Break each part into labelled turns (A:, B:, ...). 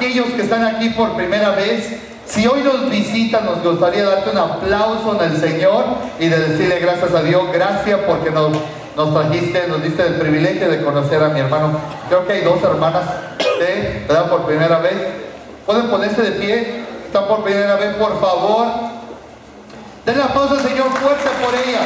A: aquellos que están aquí por primera vez, si hoy nos visitan, nos gustaría darte un aplauso en el Señor y de decirle gracias a Dios, gracias porque nos trajiste, nos diste el privilegio de conocer a mi hermano. Creo que hay dos hermanas, ¿verdad? Por primera vez. ¿Pueden ponerse de pie? ¿Están por primera vez? Por favor. Denle aplauso al Señor fuerte por ella.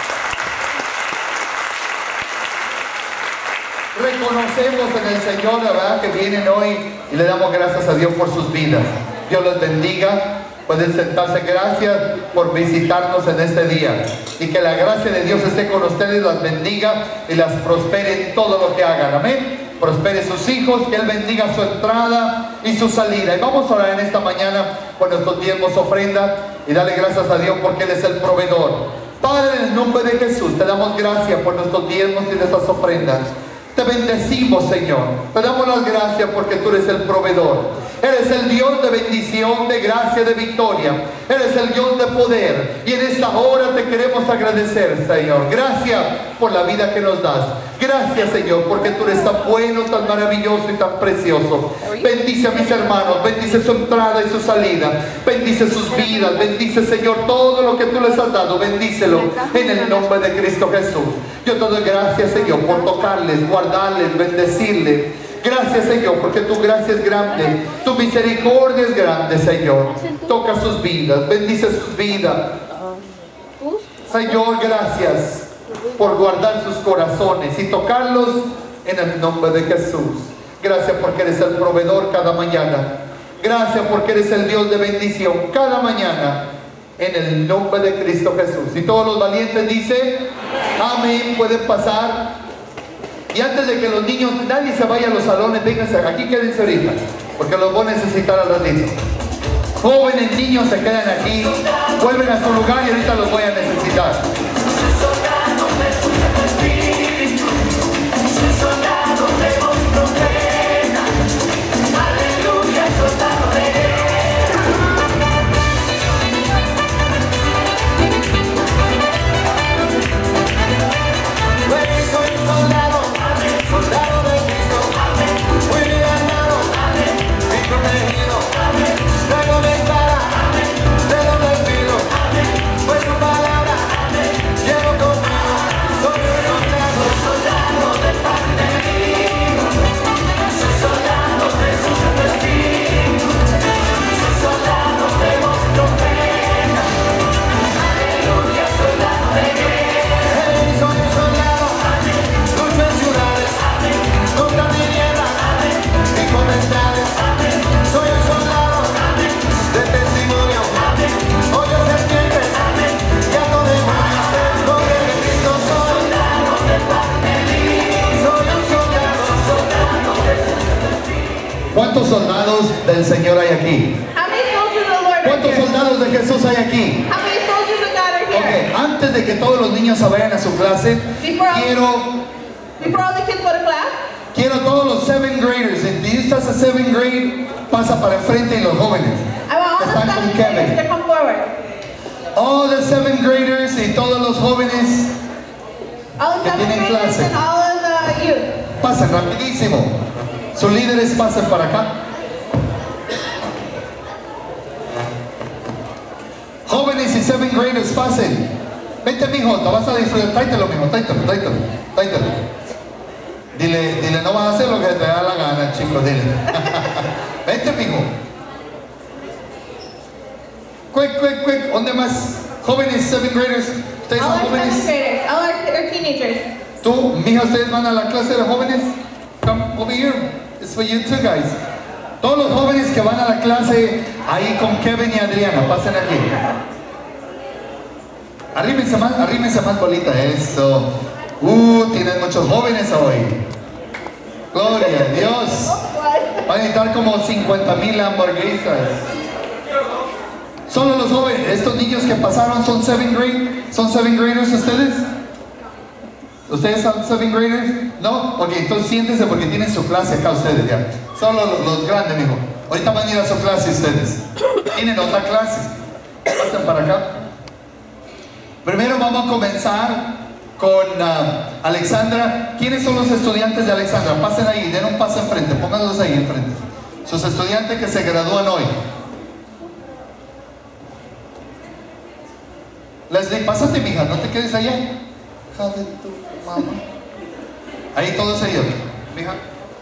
A: Reconocemos en el Señor, la verdad, que vienen hoy y le damos gracias a Dios por sus vidas. Dios los bendiga. Pueden sentarse. Gracias por visitarnos en este día. Y que la gracia de Dios esté con ustedes, las bendiga y las prospere en todo lo que hagan. Amén. Prospere sus hijos, que Él bendiga su entrada y su salida. Y vamos a orar en esta mañana por nuestros diezmos, ofrenda, y darle gracias a Dios porque Él es el proveedor. Padre, en el nombre de Jesús, te damos gracias por nuestros diezmos y nuestras ofrendas. Te bendecimos, Señor. Te damos las gracias porque tú eres el proveedor. Eres el Dios de bendición, de gracia, de victoria. Eres el Dios de poder. Y en esta hora te queremos agradecer, Señor. Gracias por la vida que nos das. Gracias, Señor, porque tú eres tan bueno, tan maravilloso y tan precioso. Bendice a mis hermanos. Bendice su entrada y su salida. Bendice sus vidas. Bendice, Señor, todo lo que tú les has dado. Bendícelo en el nombre de Cristo Jesús. Yo te doy gracias, Señor, por tocarles, guardarles, bendecirles. Gracias, Señor, porque tu gracia es grande, tu misericordia es grande, Señor. Toca sus vidas, bendice sus vidas. Señor, gracias por guardar sus corazones y tocarlos en el nombre de Jesús. Gracias porque eres el proveedor cada mañana. Gracias porque eres el Dios de bendición cada mañana. En el nombre de Cristo Jesús. Y todos los valientes dicen amén. Pueden pasar. Y antes de que los niños, nadie se vaya a los salones, vénganse aquí, quédense ahorita, porque los voy a necesitar al ratito. Jóvenes, niños, se quedan aquí, vuelven a su lugar y ahorita los voy a necesitar. ¿Cuántos soldados del Señor hay aquí? ¿Cuántos soldados de Jesús hay aquí? Okay, antes de que todos los niños se vayan a su clase, quiero todos los 7th graders. Si tú estás a 7th grade, pasa para enfrente y los jóvenes están con Kevin. All the 7th graders y todos los jóvenes que tienen clase, pasen rapidísimo. Sus líderes pasen para acá. Jóvenes y 7th graders pasen. Vente, mijo, te vas a disfrutar. Tráetelo, mijo, tráetelo. Dile, no vas a hacer lo que te da la gana, chicos, dile. Vente, mijo. Quick. ¿Dónde más? Jóvenes, 7th graders. ¿Ustedes son jóvenes?
B: All our teenagers.
A: ¿Tú, mija, ustedes van a la clase de jóvenes? Come over here. It's for you too, guys. Todos los jóvenes que van a la clase ahí con Kevin y Adriana, pasen aquí. Arrímense más bolita, eso. Tienen muchos jóvenes hoy. Gloria a Dios. Van a estar como 50,000 hamburguesas. Solo los jóvenes, estos niños que pasaron son 7th grade. ¿Son 7th graders ustedes? ¿Ustedes son 7th graders? ¿No? Ok, entonces siéntense porque tienen su clase acá ustedes ya. Solo los grandes, mijo. Ahorita van a ir a su clase ustedes. Tienen otra clase. Pasen para acá. Primero vamos a comenzar con Alexandra. ¿Quiénes son los estudiantes de Alexandra? Pasen ahí, den un paso enfrente, pónganlos ahí enfrente. sus estudiantes que se gradúan hoy. Leslie, pásate, mija, no te quedes allá. Hija de tu mamá. Ahí todos ellos. Mija,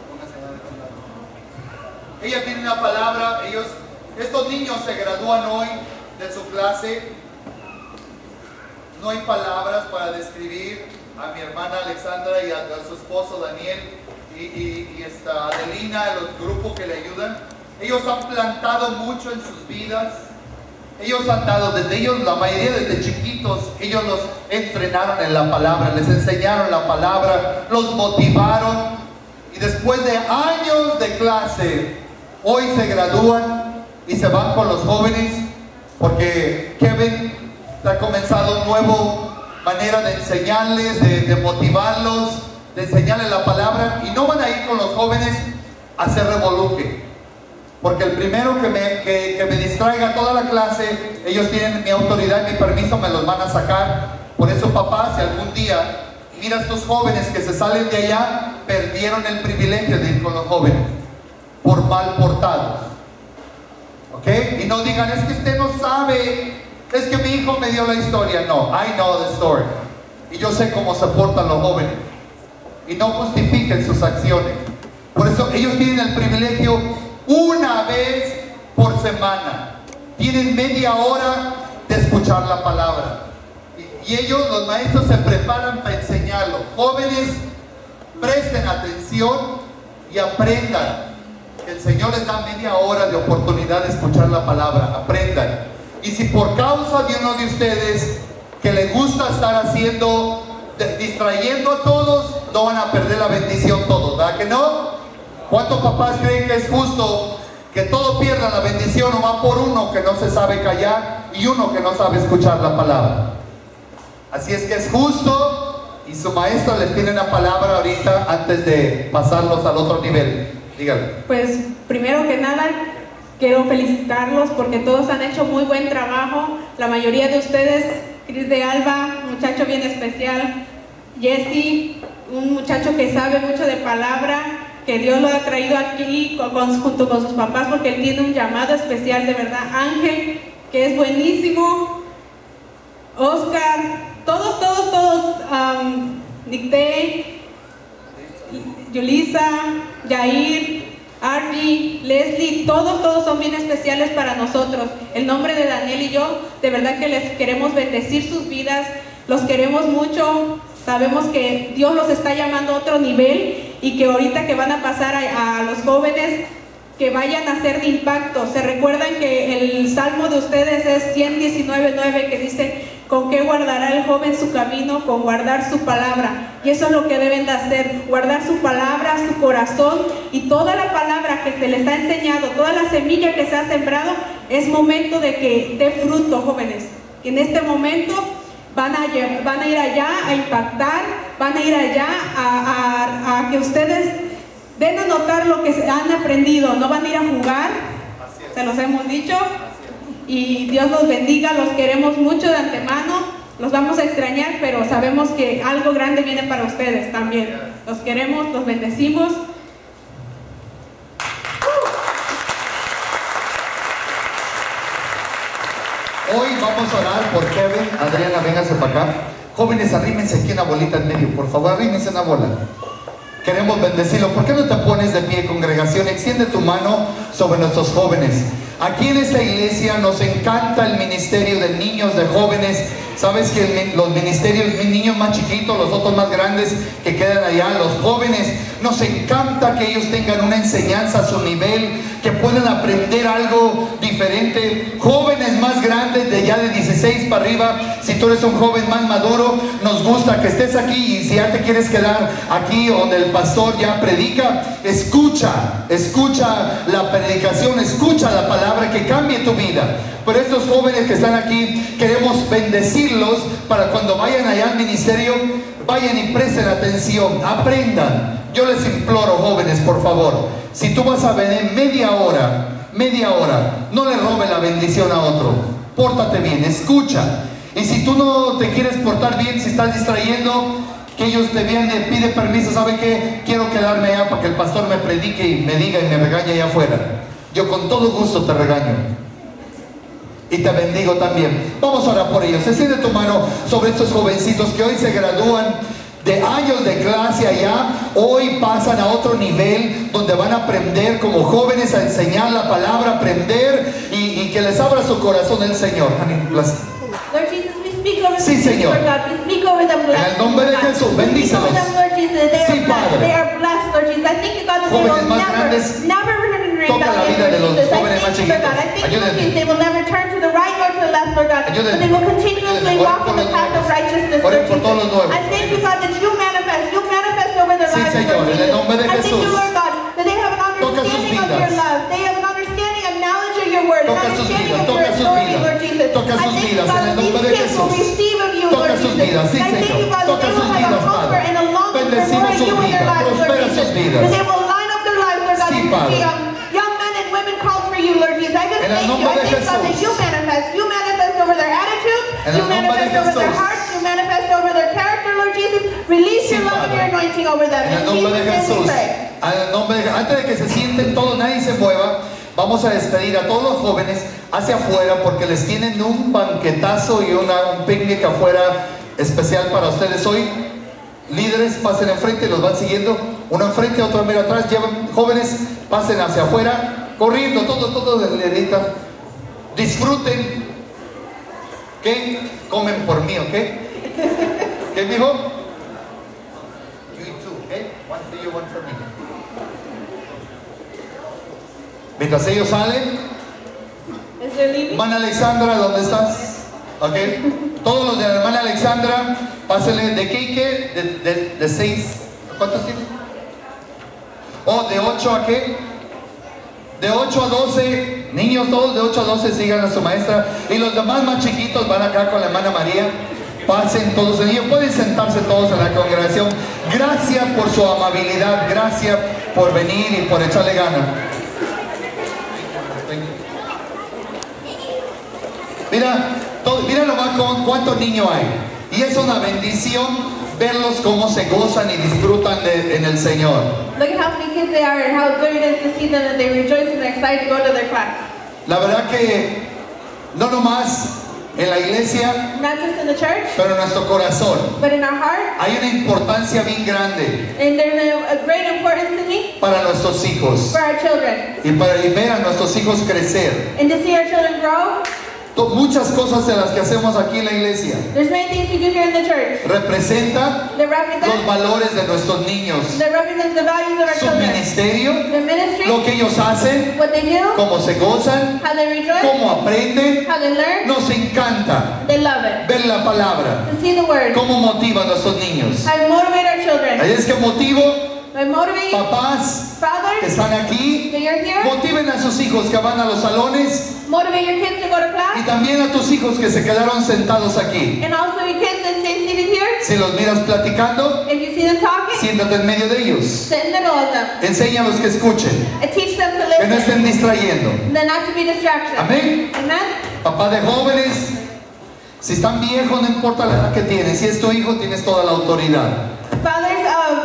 A: ella tiene una palabra. Estos niños se gradúan hoy de su clase. No hay palabras para describir a mi hermana Alexandra y a su esposo Daniel y esta Adelina, los grupos que le ayudan. Ellos han plantado mucho en sus vidas. Ellos han dado, la mayoría desde chiquitos, ellos los entrenaron en la palabra, les enseñaron la palabra, los motivaron, y después de años de clase, hoy se gradúan y se van con los jóvenes, porque Kevin ha comenzado una nueva manera de enseñarles, de motivarlos, de enseñarles la palabra, y no van a ir con los jóvenes a hacer revoluje. Porque el primero que me distraiga toda la clase, ellos tienen mi autoridad y mi permiso, me los van a sacar. Por eso, papá, si algún día mira a estos jóvenes que se salen de allá, perdieron el privilegio de ir con los jóvenes por mal portados. ¿Ok? Y no digan, es que usted no sabe, es que mi hijo me dio la historia. No, I know the story. Y yo sé cómo se portan los jóvenes. Y no justifiquen sus acciones. Por eso ellos tienen el privilegio una vez por semana. Tienen media hora de escuchar la palabra. Y ellos, los maestros, se preparan para enseñarlo. Jóvenes, presten atención y aprendan. El Señor les da media hora de oportunidad de escuchar la palabra. Aprendan. Y si por causa de uno de ustedes que les gusta estar distrayendo a todos, no van a perder la bendición todos, ¿verdad que no? ¿Cuántos papás creen que es justo que todos pierdan la bendición nomás por uno que no se sabe callar y uno que no sabe escuchar la palabra? Así es que es justo, y su maestro les tiene una palabra ahorita antes de pasarlos al otro nivel. Dígale.
C: Pues primero que nada quiero felicitarlos porque todos han hecho muy buen trabajo. La mayoría de ustedes, Cris de Alba, muchacho bien especial, Jesse, un muchacho que sabe mucho de palabra, que Dios lo ha traído aquí junto con sus papás porque él tiene un llamado especial, de verdad. Ángel, que es buenísimo. Oscar, todos, Nicté, Yulisa, Yair, Argy, Leslie, todos son bien especiales para nosotros. El nombre de Daniel y yo, de verdad que les queremos bendecir sus vidas, los queremos mucho. Sabemos que Dios los está llamando a otro nivel y que ahorita que van a pasar a los jóvenes, que vayan a ser de impacto. Se recuerdan que el salmo de ustedes es 119:9, que dice: ¿con qué guardará el joven su camino? Con guardar su palabra. Y eso es lo que deben de hacer, guardar su palabra, su corazón, y toda la palabra que se les ha enseñado, toda la semilla que se ha sembrado, es momento de que dé fruto, jóvenes. En este momento van a ir allá a impactar, van a ir allá a que ustedes den a notar lo que han aprendido, no van a ir a jugar, se los hemos dicho, y Dios los bendiga, los queremos mucho de antemano, los vamos a extrañar, pero sabemos que algo grande viene para ustedes también, los queremos, los bendecimos.
A: Hoy vamos a orar por Kevin. Adriana, véngase para acá. Jóvenes, arrímense aquí en la bolita en medio, por favor, arrímense en la bola. Queremos bendecirlo. ¿Por qué no te pones de pie, congregación? Extiende tu mano sobre nuestros jóvenes. Aquí en esta iglesia nos encanta el ministerio de niños, de jóvenes. Sabes que los ministerios, mis niños más chiquitos, los otros más grandes que quedan allá, los jóvenes, nos encanta que ellos tengan una enseñanza a su nivel, que puedan aprender algo diferente. Jóvenes más grandes, de ya de 16 para arriba, si tú eres un joven más maduro, nos gusta que estés aquí, y si ya te quieres quedar aquí donde el pastor ya predica, escucha la predicación, escucha la palabra que cambie tu vida. Pero estos jóvenes que están aquí, queremos bendecirlos para cuando vayan allá al ministerio, vayan y presten atención, aprendan. Yo les imploro, jóvenes, por favor, si tú vas a venir media hora, no le robes la bendición a otro. Pórtate bien, escucha. Y si tú no te quieres portar bien, si estás distrayendo, que ellos te vienen y piden permiso, ¿sabe qué? Quiero quedarme allá para que el pastor me predique y me diga y me regañe allá afuera. Yo con todo gusto te regaño. Y te bendigo también. Vamos a orar por ellos. Extiende tu mano sobre estos jovencitos que hoy se gradúan de años de clase allá. Hoy pasan a otro nivel donde van a aprender como jóvenes a enseñar la palabra, aprender y que les abra su corazón el Señor.
B: Lord Jesus, we speak over
A: Sí,
B: them,
A: Señor.
B: Lord God. We speak over them, Lord.
A: En el nombre de Jesús, bendícelos.
B: We speak over them, Lord Jesus. They
A: Sí,
B: are blessed.
A: Padre.
B: They are blessed, Lord Jesus. I thank you, God, that they
A: Jóvenes
B: will
A: más
B: never,
A: grandes,
B: never return in
A: toca la
B: rebellion,
A: vida de
B: Lord
A: los
B: Jesus. I
A: jóvenes más
B: thank you, Lord God. I
A: chiquitos.
B: thank you, Lord
A: Ayúdenme.
B: Jesus. They will never turn to the right or to the left, Lord God.
A: Ayúdenme.
B: But they will continuously
A: Ayúdenme.
B: walk
A: Oren
B: in
A: por
B: the
A: los
B: path of
A: nuevos.
B: righteousness,
A: Oren
B: Lord
A: por todos los
B: Jesus.
A: nuevos.
B: I thank you, God, that you manifest over their
A: Sí,
B: lives,
A: Señor,
B: Lord
A: en el
B: Jesus.
A: nombre de
B: I thank
A: Jesús.
B: you, Lord God, that they have an
A: Toca sus
B: understanding of
A: vidas.
B: your love. They have an understanding and knowledge of your word, an
A: Toca sus
B: understanding
A: vidas,
B: of your
A: toca sus
B: authority,
A: vidas.
B: Lord Jesus.
A: Toca
B: I
A: sus
B: thank you,
A: vidas,
B: God,
A: en el
B: that these
A: nombre de
B: kids will
A: Jesús.
B: receive of you,
A: Toca
B: Lord
A: sus
B: Jesus.
A: vidas, sí,
B: I thank
A: Señor.
B: you, God, that
A: Toca
B: they
A: sus
B: will have
A: vidas,
B: a hunger
A: Padre.
B: and a longing for
A: Bendecimos
B: more of
A: sus
B: you in their
A: vidas.
B: lives, Lord
A: Prospera
B: Jesus.
A: sus vidas.
B: That they will line up their lives, Lord God,
A: Sí,
B: to
A: Padre.
B: be young men and women called for you, Lord Jesus. I just
A: En el
B: thank you.
A: nombre
B: I
A: de
B: thank God that
A: Jesús.
B: you manifest over their attitude,
A: En
B: you
A: el nombre de
B: manifest over their
A: Jesús.
B: hearts, you manifest over their character, Lord Jesus. Release
A: Sí,
B: your love and
A: Padre.
B: your anointing over them.
A: En el
B: In
A: nombre de
B: Jesus' name
A: Jesús.
B: we pray.
A: En el nombre de- Antes de que se sienten todos, nadie se mueva. Vamos a despedir a todos los jóvenes hacia afuera porque les tienen un banquetazo y un picnic afuera especial para ustedes hoy. Líderes, pasen enfrente y los van siguiendo. Uno enfrente, otro mero atrás. Llevan, jóvenes, pasen hacia afuera, corriendo, todos de liderita. Disfruten. ¿Qué? Comen por mí, ¿ok? ¿Qué dijo? You eat too, ¿ok? One for you, one for me. Mientras ellos salen,
C: Is there leaving?
A: hermana Alexandra, ¿dónde estás? ¿Ok? Todos los de la hermana Alexandra, pásenle de qué, de 6, ¿cuántos tienen? Oh, de 8 a qué? De 8 a 12, niños todos de 8 a 12 sigan a su maestra. Y los demás más chiquitos van acá con la hermana María. Pasen todos en ellos, pueden sentarse todos en la congregación. Gracias por su amabilidad, gracias por venir y por echarle ganas. Mira nomás cuántos niños hay. Y es una bendición verlos cómo se gozan y disfrutan en el Señor.
B: Look at how many kids they are and how good it is to see them and they rejoice and they're excited to go to their class.
A: La verdad que no nomás en la iglesia,
B: Not just in the church,
A: pero en nuestro corazón
B: but in our heart.
A: hay una importancia bien grande
B: And there's a great importance in me
A: para nuestros hijos
B: for our children.
A: y ver a nuestros hijos crecer.
B: And to see our children grow,
A: Muchas cosas de las que hacemos aquí en la iglesia
B: there's many things we do here in the church
A: representan
B: that
A: los
B: represent,
A: valores de nuestros niños,
B: that represent the values of our
A: su
B: children.
A: ministerio,
B: Their ministry,
A: lo que ellos hacen,
B: what they do,
A: cómo se gozan,
B: how they rejoice,
A: cómo aprenden.
B: how they learn,
A: Nos encanta
B: they love it.
A: ver la palabra,
B: To see the word,
A: cómo motiva a nuestros niños.
B: how to motivate our children.
A: Ahí es que motivo,
B: I motivate
A: papás que
B: fathers
A: están aquí,
B: that you're here,
A: motiven a sus hijos que van a los salones
B: motivate your kids to go to
A: y
B: class,
A: también a tus hijos que se quedaron sentados aquí.
B: and also your kids that stay seated here.
A: Si los miras platicando,
B: If you see them talking,
A: siéntate en medio de ellos.
B: sit in the middle of them
A: Enséñalos que escuchen,
B: and teach them to
A: que no
B: listen,
A: estén distrayendo.
B: and then not to be distractions.
A: Amén.
B: Amen.
A: Papá de jóvenes, si están viejos, no importa la edad que tienes. Si es tu hijo, tienes toda la autoridad.
B: Fathers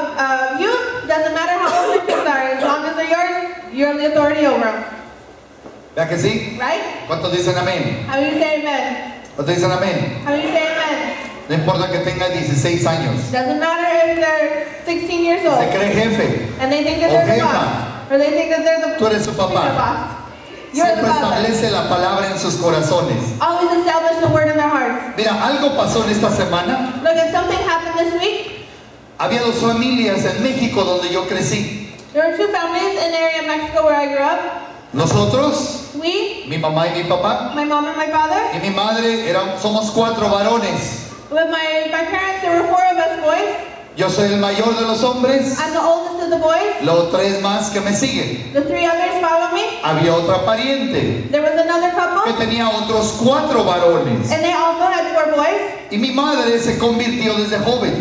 B: of youth, doesn't matter how old your kids are, as long as they're yours, you have the authority over them.
A: ¿Verdad que sí?
B: Right?
A: ¿Cuántos dicen amén?
B: How do you say amen?
A: ¿Cuántos dicen amén?
B: How do you say amen?
A: No importa que tenga 16 años.
B: Doesn't matter if they're 16 years old
A: Se cree jefe.
B: and they think that
A: O
B: they're the
A: jefa.
B: boss, or they think that they're the
A: Tú eres su papá.
B: the boss. You're the
A: Siempre
B: father.
A: establece la palabra en sus corazones.
B: Always establish the word in their hearts.
A: Mira, algo pasó en esta semana.
B: Look, if something happened this week,
A: Había 2 familias en México donde yo crecí.
B: there were 2 families in the area of Mexico where I grew up.
A: Nosotros,
B: We,
A: mi mamá y mi papá,
B: my mom and my father,
A: y mi madre, somos 4 varones.
B: with my parents, there were 4 of us boys.
A: Yo soy el mayor de los hombres,
B: I'm the oldest of the boys.
A: los 3 más que me siguen.
B: The 3 others follow me.
A: Había otra pariente
B: There was another
A: que
B: couple,
A: tenía otros 4 varones.
B: and they also had 4 boys.
A: Y mi madre se convirtió desde joven.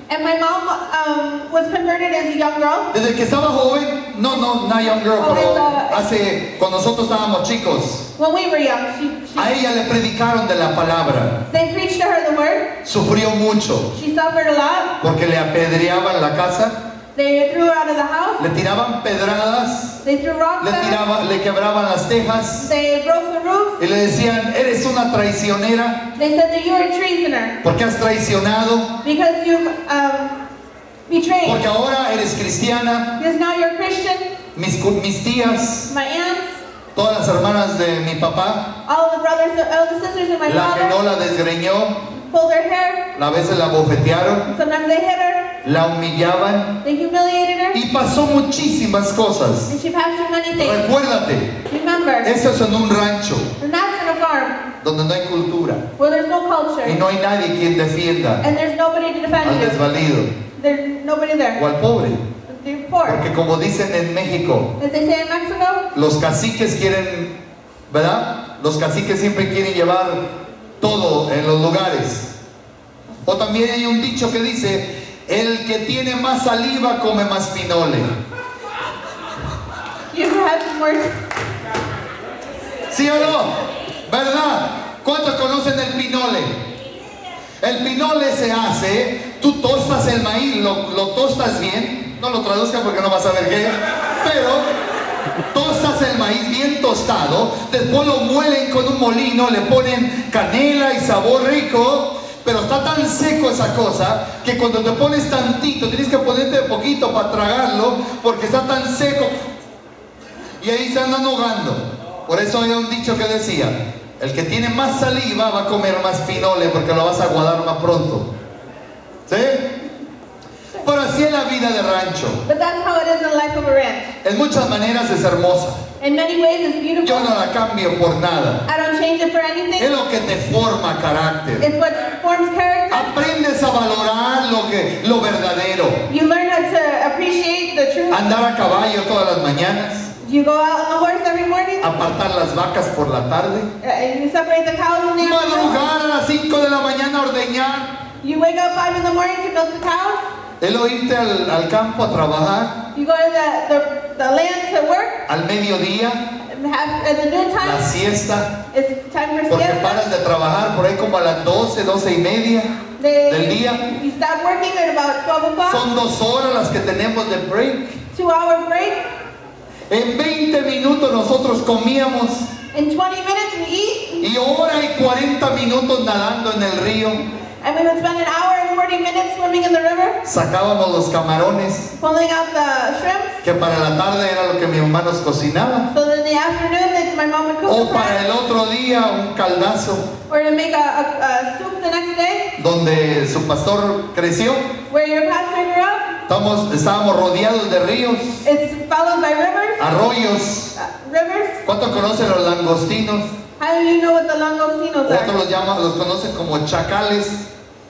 B: And my mom was converted as a young girl.
A: Desde que estaba joven, no young girl,
B: Oh,
A: pero cuando nosotros estábamos chicos,
B: When we were young,
A: a ella le predicaron de la palabra.
B: they preached to her the word.
A: Sufrió mucho
B: She suffered a lot.
A: porque le apedreaban la casa,
B: They threw her out of the house.
A: le tiraban pedradas,
B: They threw rocks at her.
A: le quebraban las tejas
B: They broke the roof.
A: y le decían, eres una traicionera
B: They said that you're a treasoner
A: porque has traicionado,
B: because you betrayed.
A: porque ahora eres cristiana.
B: Because now you're a Christian.
A: Mis tías,
B: My aunts,
A: todas las hermanas de mi papá,
B: all the brothers, all the sisters of my
A: la que no
B: father
A: la desgreñó,
B: pulled her hair.
A: a veces la bofetearon,
B: Sometimes they hit her.
A: la humillaban
B: They humiliated her.
A: y pasó muchísimas cosas.
B: And she passed through many things.
A: Recuérdate,
B: Remember,
A: eso es en un rancho
B: and that's in a farm
A: donde no hay cultura
B: where there's no culture
A: y no hay nadie quien defienda
B: and there's nobody to
A: al
B: defend you.
A: desvalido
B: There's nobody
A: o
B: there.
A: al pobre.
B: They're poor.
A: Porque como dicen en México,
B: As they say in Mexico,
A: los caciques quieren, ¿verdad? Los caciques siempre quieren llevar todo en los lugares. O también hay un dicho que dice, el que tiene más saliva come más pinole.
B: you have some words.
A: ¿Sí o no? ¿Verdad? ¿Cuántos conocen el pinole? El pinole se hace, tú tostas el maíz, lo tostas bien, no lo traduzcas porque no vas a ver qué, pero tostas el maíz bien tostado, después lo muelen con un molino, le ponen canela y sabor rico, pero está tan seco esa cosa que cuando te pones tantito, tienes que ponerte poquito para tragarlo porque está tan seco y ahí se andan ahogando. Por eso había un dicho que decía, el que tiene más saliva va a comer más pinole porque lo vas a aguadar más pronto. ¿Sí? Pero así es la vida de rancho.
B: But that's how it is in the life of a ranch.
A: En muchas maneras es hermosa.
B: In many ways, it's beautiful.
A: Yo no la cambio por nada.
B: I don't change it for
A: Es
B: anything.
A: lo que te forma carácter.
B: It's what forms character.
A: Aprendes a valorar lo verdadero.
B: You learn how to appreciate the truth.
A: Andar a caballo todas las mañanas.
B: You go out on the horse every morning.
A: Apartar las vacas por la tarde.
B: And you separate the cows in the afternoon.
A: Madrugar a las 5 de la mañana a ordeñar.
B: You wake up 5 in the morning to milk the cows.
A: El irte al campo a trabajar.
B: You go to the land to work.
A: Al mediodía.
B: At the noon
A: La
B: time,
A: siesta.
B: it's time for
A: Porque
B: siesta.
A: paras de trabajar por ahí como a las 12, 12 y media del día.
B: You stop working at about 12 o'clock.
A: Son 2 horas las que tenemos de break.
B: 2-hour break.
A: En 20 minutos nosotros comíamos
B: In 20 minutes we eat.
A: y hora y 40 minutos nadando en el río.
B: And we would spend an hour and 40 minutes swimming in the river,
A: Sacábamos los camarones,
B: pulling out the shrimps.
A: que para la tarde era lo que mi mamá nos cocinaba.
B: So in the afternoon, that my mom would cook
A: O
B: the
A: para el
B: fries,
A: otro día un caldazo,
B: or to make a soup the next day,
A: donde su pastor creció.
B: where your pastor grew up.
A: Estábamos rodeados de ríos,
B: It's followed by rivers.
A: arroyos.
B: Rivers.
A: ¿Cuántos conocen los langostinos?
B: How do you know what the langostinos
A: Otros
B: are?
A: los conocen como chacales.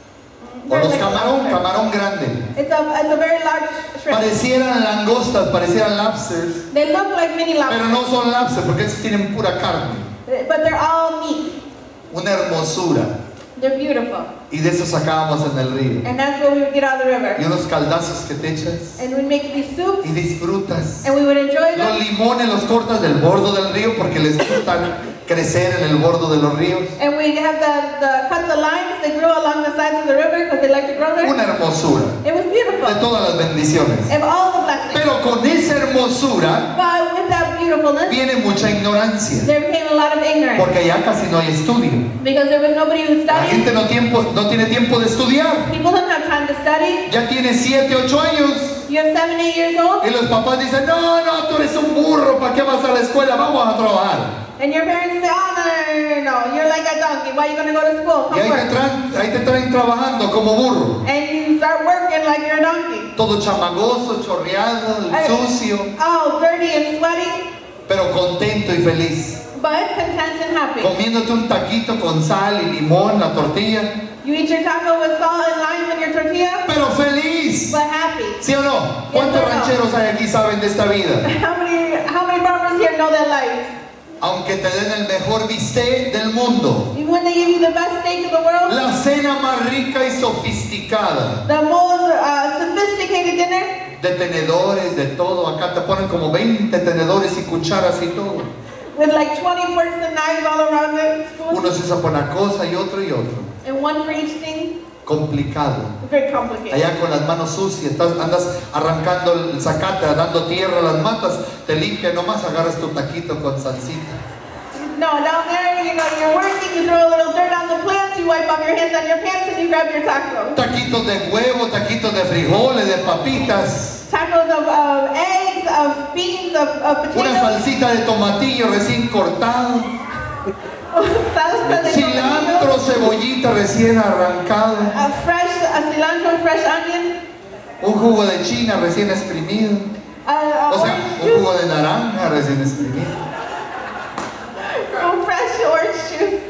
A: O
B: They're
A: los
B: like lobster.
A: camarón grande.
B: It's a very large shrimp.
A: Parecieran langostas, parecieran lobsters.
B: They look like mini
A: Pero
B: lobsters,
A: no son lobsters porque esos tienen pura carne.
B: but they're all meat.
A: Una hermosura.
B: They're beautiful.
A: Y de eso sacábamos en el río.
B: And that's what we would get out of the
A: Y
B: river.
A: unos caldazos que te echas.
B: And we'd make these soups,
A: Y disfrutas.
B: and we would enjoy
A: Los
B: them.
A: limones los cortas del bordo del río porque les gusta crecer en el bordo de los ríos.
B: And we'd have cut the limes that grew along the sides of the river because they like to grow there.
A: Una hermosura.
B: It was
A: De
B: beautiful.
A: todas las bendiciones.
B: Of all the blessings.
A: Pero con esa hermosura
B: But with that beautifulness,
A: viene mucha ignorancia.
B: there became a lot of ignorance.
A: Porque allá casi no hay estudio.
B: Because there was nobody who
A: La
B: studied.
A: gente no tiene tiempo de estudiar.
B: People don't have time to study.
A: Ya tiene 7, 8 años.
B: You're 7, 8 years old,
A: Y los papás dicen, no, tú eres un burro, ¿para qué vas a la escuela? Vamos a trabajar.
B: and your parents say, oh, no, you're like a donkey. Why are you going to go to school?
A: Y
B: Come work.
A: ahí te traen trabajando como burro.
B: And you start working like you're a donkey.
A: Todo chamagoso, chorreado, sucio,
B: Oh, dirty and sweaty,
A: pero contento y feliz.
B: but content and happy.
A: Comiéndote un taquito con sal y limón, la tortilla,
B: You eat your taco with salt and lime in your tortilla,
A: pero feliz.
B: but happy.
A: ¿Sí o no? ¿Cuántos
B: Yes or no?
A: rancheros hay aquí saben de esta vida?
B: How many farmers here know that life?
A: aunque te den el mejor bistec del mundo,
B: even when they give you the best steak in the world,
A: la cena más rica y sofisticada,
B: the most sophisticated dinner,
A: de tenedores, de todo, acá te ponen como 20 tenedores y cucharas y todo.
B: with like 20 forks and knives all around the spoon,
A: Uno se usa para una cosa y otro,
B: and one for each thing.
A: complicado.
B: It's very complicated.
A: Allá con las manos sucias, andas arrancando el zacate, dando tierra a las matas, te limpia nomás, agarras tu taquito con salsita.
B: No, down there, you know, you're working, you throw a little dirt on the plants, you wipe off your hands on your pants, and you grab your taco.
A: Taquitos de huevo, taquitos de frijoles, de papitas,
B: Tacos of eggs, of beans, of
A: una
B: potatoes,
A: salsita de tomatillo recién cortado,
B: salsa de
A: cilantro,
B: tomatillo,
A: cebollita recién arrancado,
B: a cilantro, fresh onion,
A: un jugo de china recién exprimido, o sea,
B: orange
A: un jugo
B: juice,
A: de naranja recién exprimido.
B: fresh orange juice.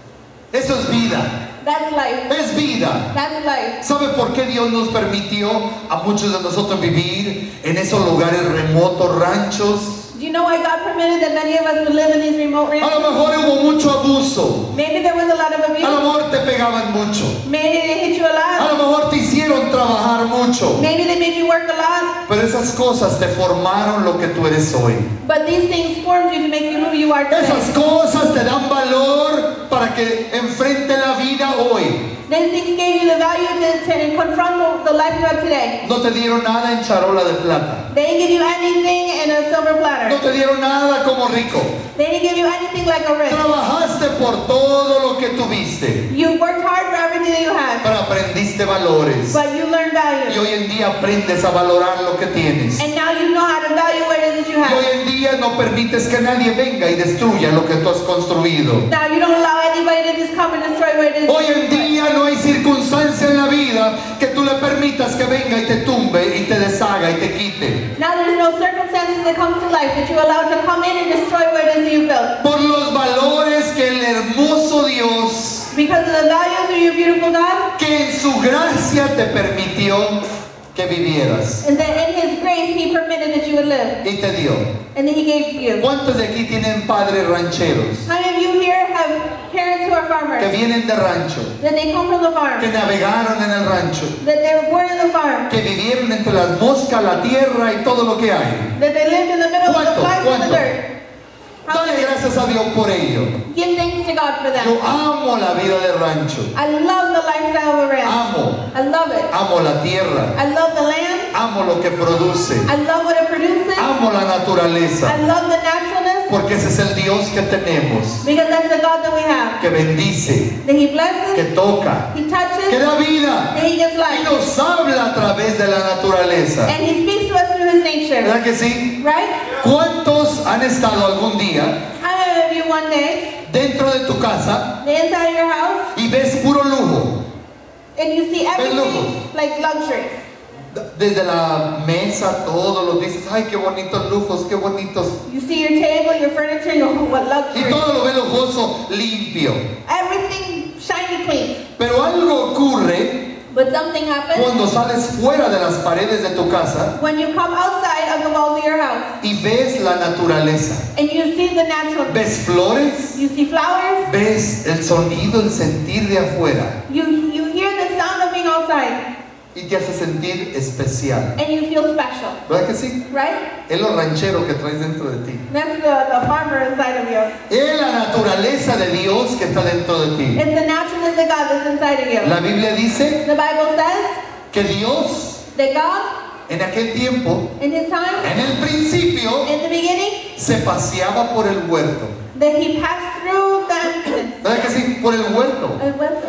A: Eso es vida,
B: That's life.
A: es vida.
B: That's life.
A: ¿Sabe por qué Dios nos permitió a muchos de nosotros vivir en esos lugares remotos, ranchos?
B: Do you know why God permitted that many of us would live in these remote
A: A lo
B: ranches?
A: mejor hubo mucho abuso,
B: Maybe there was a lot of
A: a lo
B: abuse.
A: mejor te pegaban mucho,
B: Maybe they hit you a
A: a lo
B: lot.
A: mejor te hicieron trabajar mucho,
B: Maybe they made you work a lot.
A: pero esas cosas te formaron lo que tú eres hoy.
B: But these things formed you to make you who you are today.
A: Esas cosas te dan valor para que enfrente la vida hoy.
B: These things gave you the value to confront the life you have today.
A: No te dieron nada en charola de plata,
B: They didn't give you anything in a silver
A: no
B: platter.
A: te dieron nada como rico.
B: They didn't give you anything like a rich.
A: Trabajaste por todo lo que tuviste,
B: You worked hard for everything that you had,
A: pero aprendiste valores.
B: but you learned
A: Y
B: value.
A: hoy en día aprendes a valorar lo que tienes.
B: And now you know how to value what it is that you
A: Y hoy
B: have.
A: en día no permites que nadie venga y destruya lo que tú has construido.
B: Now you don't allow anybody to just come and destroy what it is.
A: Hoy en día no hay circunstancia en la vida que tú le permitas que venga y te tumbe y te deshaga y te quite.
B: Now there's no circumstances that comes to life that you allow to come in and destroy what it is that you built.
A: Por los valores que el hermoso Dios,
B: Because of the values of your beautiful God,
A: que en su gracia te permitió que vivieras
B: and that in His grace He permitted that you would live,
A: y te dio.
B: and that He gave to you.
A: ¿Cuántos de aquí tienen padres rancheros
B: How many of you here have parents who are
A: que
B: farmers?
A: vienen de rancho,
B: That they come from the farm,
A: que navegaron en el rancho,
B: that they were born in the farm,
A: que vivieron entre las moscas, la tierra y todo lo que hay?
B: that they lived in the middle of the
A: ¿Cuánto?
B: flies and
A: ¿Cuánto?
B: the dirt? How
A: Dale
B: many?
A: gracias a Dios por ello.
B: Give thanks to God for
A: Yo
B: them.
A: amo la vida de rancho,
B: I love the lifestyle of a ranch.
A: amo,
B: I love it.
A: amo la tierra,
B: I love the land.
A: amo lo que produce,
B: I love what it produces.
A: amo la naturaleza,
B: I love the naturalness,
A: porque ese es el Dios que tenemos,
B: because that's the God that we have.
A: que bendice,
B: That He blesses,
A: que toca,
B: He
A: que
B: touches,
A: da vida
B: and He gives
A: y
B: life.
A: nos habla a través de la naturaleza.
B: And He speaks to us through His nature.
A: ¿Verdad que sí?
B: Right?
A: ¿Cuántos han estado algún día
B: How many of you one day,
A: dentro de tu casa
B: the inside of your house,
A: y ves puro lujo?
B: and you see
A: lujo.
B: everything like luxury?
A: Desde la mesa, todo lo dices, ay, qué bonitos lujos, qué bonitos.
B: You see your table, your furniture, and you go, what
A: Y
B: luxury?
A: todo lo ves lujoso, limpio.
B: Everything shiny clean.
A: Pero algo ocurre
B: But something happens
A: cuando sales fuera de las paredes de tu casa
B: when you come outside of the walls of your house
A: y ves la naturaleza.
B: and you see the natural.
A: Ves flores,
B: You see flowers.
A: ves el sonido, el sentir de afuera
B: You hear the sound of being outside,
A: y te hace sentir especial.
B: and you feel special,
A: ¿Verdad que sí?
B: right?
A: Es lo ranchero que traes dentro de ti.
B: That's the farmer inside of you.
A: Es la naturaleza de Dios que está dentro de ti.
B: It's the naturalness of God that's inside of you.
A: La Biblia dice
B: The Bible says
A: que Dios
B: that God,
A: en aquel tiempo,
B: in His time,
A: en el principio,
B: in the beginning,
A: se paseaba por el huerto.
B: that He passed through the entrance.
A: ¿Verdad que sí? Por el huerto.
B: A huerto.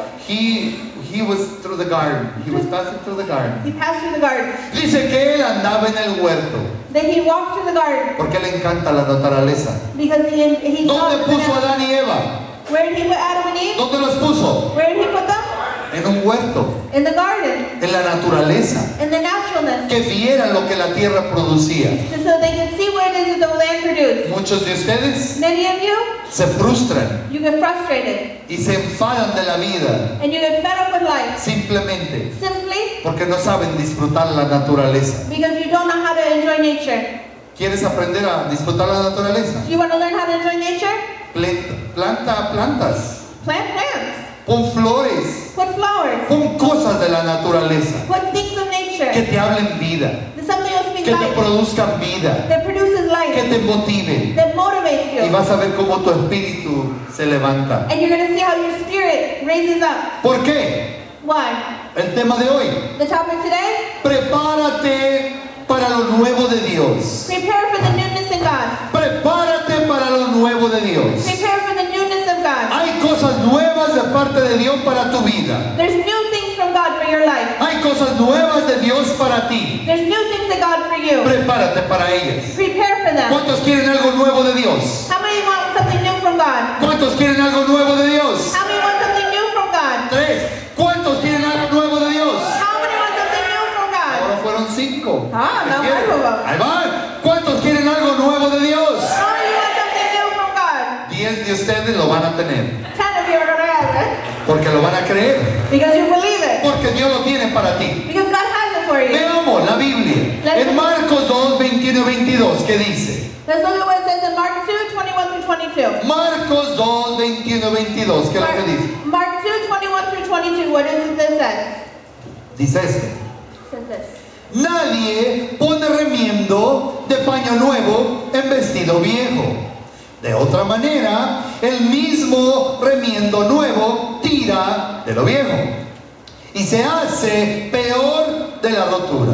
A: He was through the garden. He was passing through the garden.
B: He passed through the garden.
A: Dice que él andaba en el huerto
B: Then He walked through the garden
A: porque le encanta la naturaleza.
B: because He
A: ¿Dónde
B: loved the
A: puso a
B: natural.
A: Adán y Eva?
B: Where did He put Adam and Eve?
A: ¿Dónde los puso?
B: Where did He put them?
A: En un huerto,
B: In the garden.
A: en la naturaleza,
B: In the naturalness.
A: que vieran lo que la tierra producía.
B: Just so they can see what it is that the land produced.
A: Muchos de ustedes
B: Many of you,
A: se frustran
B: you get frustrated
A: y se enfadan de la vida
B: and you get fed up with life
A: simplemente
B: simply
A: porque no saben disfrutar la naturaleza.
B: because you don't know how to enjoy nature.
A: ¿Quieres aprender a disfrutar la naturaleza?
B: Do you want to learn how to enjoy nature?
A: Planta plantas.
B: Plant plants.
A: Pon flores.
B: Put flowers.
A: Pon cosas de la naturaleza
B: Put things of nature.
A: que te hablen vida,
B: Something will speak
A: que te
B: life.
A: produzcan vida,
B: That produces
A: que
B: life.
A: te motiven.
B: That motivates
A: Y
B: you.
A: vas a ver cómo tu espíritu se levanta.
B: And you're going to see how your spirit raises up.
A: ¿Por qué?
B: Why?
A: El tema de hoy.
B: The topic today?
A: Prepárate para lo nuevo de Dios.
B: Prepare for the newness in God.
A: Prepárate para lo nuevo de Dios.
B: Prepare for the newness of God.
A: Hay cosas nuevas de parte de Dios para tu vida.
B: There's new things from God for your life.
A: Hay cosas nuevas de Dios para ti.
B: There's new things of God for you.
A: Prepárate para ellas.
B: Prepare for them.
A: ¿Cuántos quieren algo nuevo de Dios?
B: How many want something new from God?
A: ¿Cuántos quieren algo nuevo de Dios?
B: How many want something new from God?
A: 3. ¿Cuántos quieren algo nuevo de Dios?
B: How many want something new from God?
A: Ahora fueron 5.
B: Ah,
A: ¿Qué
B: no,
A: quieren?
B: algo va.
A: Ahí van. ¿Cuántos quieren algo nuevo de Dios?
B: How many want something new from God?
A: 10 de ustedes lo van a tener.
B: 10 of you are going to have it.
A: Porque lo van a creer.
B: Because you believe it.
A: Porque Dios lo tiene para ti.
B: Because God has it for you.
A: Veamos la Biblia. En Marcos 2, 21 y 22, ¿qué dice?
B: Let's look at what it says in Mark 2, 21 through 22.
A: Marcos 2, 21 y 22, ¿qué es lo que dice?
B: Mark 2, 21 through 22, what is it that says?
A: Dice esto.
B: It says this.
A: Nadie pone remiendo de paño nuevo en vestido viejo. De otra manera, el mismo remiendo nuevo tira de lo viejo y se hace peor de la rotura.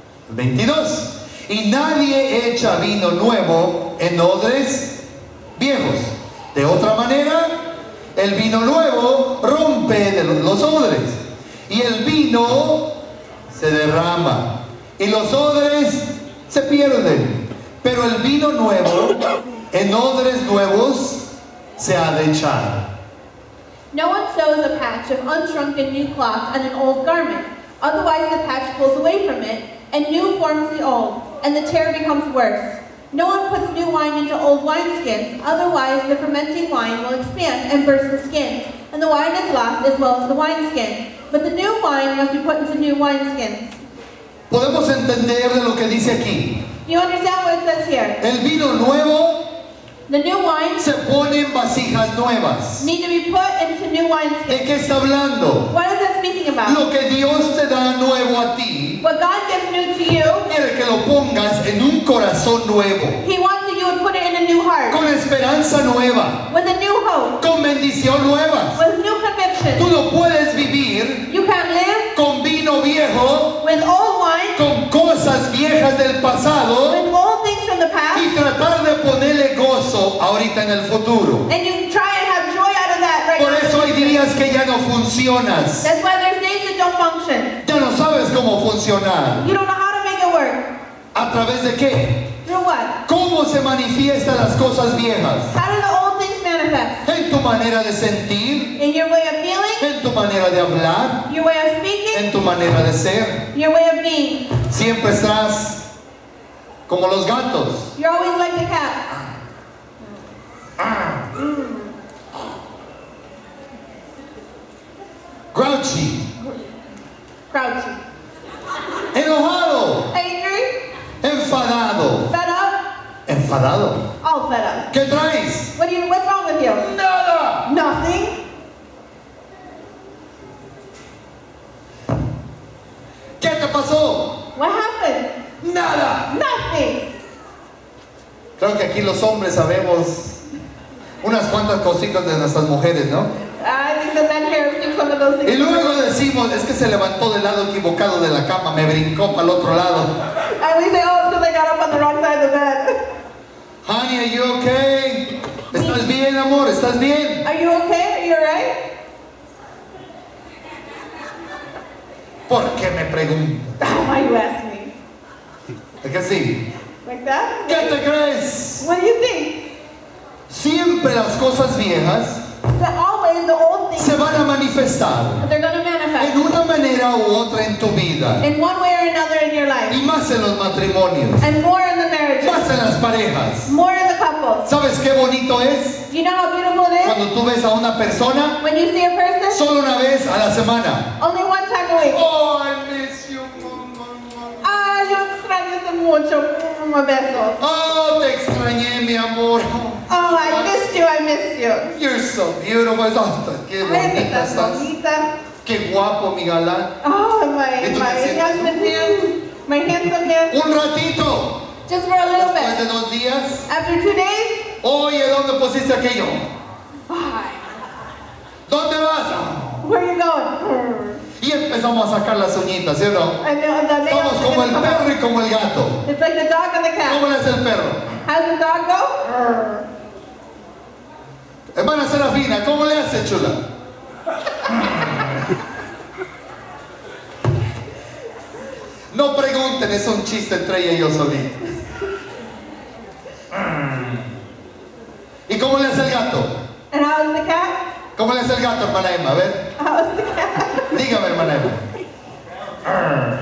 A: 22. Y nadie echa vino nuevo en odres viejos. De otra manera, el vino nuevo rompe de los odres y el vino se derrama y los odres se pierden. Pero el vino nuevo en odres nuevos se ha de echar.
B: No one sews a patch of unshrunken new cloth on an old garment. Otherwise the patch pulls away from it, and new forms the old, and the tear becomes worse. No one puts new wine into old wineskins, otherwise the fermenting wine will expand and burst the skins, and the wine is lost as well as the wineskin. But the new wine must be put into new wineskins.
A: Podemos entender de lo que dice aquí.
B: You understand what it says here?
A: El vino nuevo
B: The new wine
A: se pone en vasijas nuevas.
B: need to be put into new
A: ¿De
B: wineskins.
A: qué está hablando?
B: What is that speaking about?
A: Lo que Dios te da nuevo a ti,
B: What God gives new to you,
A: quiere que lo pongas en un corazón nuevo,
B: He wants that you would put it in a new heart,
A: con esperanza nueva,
B: with a new hope,
A: con bendición nueva.
B: with new conviction.
A: Tú no puedes vivir
B: You can't live
A: con vino viejo,
B: with old wine,
A: con cosas viejas del pasado
B: with old things from the past,
A: y tratar de ponerle gozo ahorita en el futuro.
B: and you try and have joy out of that right
A: Por
B: now.
A: eso hay días que ya no funcionas.
B: That's why there's days that don't function.
A: Ya no sabes cómo funcionar.
B: You don't know how to make it work.
A: ¿A través de qué?
B: Through what?
A: ¿Cómo se manifiestan las cosas viejas?
B: How do the old things manifest?
A: En tu manera de sentir,
B: In your way of feeling,
A: en tu manera de hablar,
B: your way of speaking,
A: en tu manera de ser.
B: your way of being.
A: Siempre estás como los gatos.
B: You're always like the cat.
A: Grouchy,
B: Grouchy.
A: enojado,
B: Angry,
A: enfadado.
B: fed up,
A: Enfadado.
B: all fed up.
A: ¿Qué traes?
B: What's wrong with you?
A: Nada.
B: Nothing.
A: ¿Qué te pasó?
B: What happened?
A: Nada.
B: Nothing.
A: Creo que aquí los hombres sabemos unas cuantas cositas de nuestras mujeres, ¿no?
B: I think the men here have seen some of those
A: Y
B: things.
A: luego decimos, es que se levantó del lado equivocado de la cama, me brincó para el otro lado.
B: And we say, oh, it's because I got up on the wrong side of the bed.
A: Honey, are you okay? ¿Estás bien, amor? ¿Estás bien?
B: Are you okay? Are you alright?
A: ¿Por qué me preguntas?
B: Why you ask me?
A: ¿Es que sí?
B: Like that?
A: ¿Qué te crees?
B: What do you think?
A: Siempre las cosas viejas
B: So always the old things,
A: se van a manifestar
B: they're going to manifest
A: en una manera u otra en tu vida.
B: in one way or another in your life.
A: Y más en los matrimonios,
B: And more in the marriages.
A: más en las parejas.
B: More in the couples.
A: ¿Sabes qué bonito es?
B: Do you know how beautiful it is?
A: Cuando tú ves a una persona
B: When you see a person,
A: solo una vez a la semana.
B: only one time a week.
A: Oh, I miss you, mama.
B: Ah, yo extraño mucho. besos.
A: Oh, te extrañé, mi amor.
B: Oh, I missed you.
A: You're so beautiful. Qué
B: Ay,
A: bonita
B: estás
A: estás.
B: bonita.
A: Qué guapo, mi galán.
B: Oh, my
A: ¿Y tú te sientes?
B: husband man, my handsome man.
A: Un ratito.
B: Just for a little
A: Después de
B: bit.
A: 2 días.
B: After 2 days,
A: Oye, ¿dónde pusiste aquello?
B: ay,
A: ¿Dónde vas?
B: where are you going?
A: Y empezamos a sacar las uñitas, ¿sí o no?
B: And the nails
A: Somos
B: are
A: como
B: gonna
A: el
B: come
A: perro
B: out.
A: y como el gato.
B: It's like the dog and the cat.
A: ¿Cómo le hace el perro?
B: How's the dog go?
A: Hermana Serafina, ¿cómo le hace, chula? No pregunten, es un chiste entre ella y yo solito. ¿Y cómo le hace el gato?
B: And how's the cat?
A: ¿Cómo le hace el gato, hermana Emma? A ver,
B: How's the cat?
A: dígame, hermana Emma.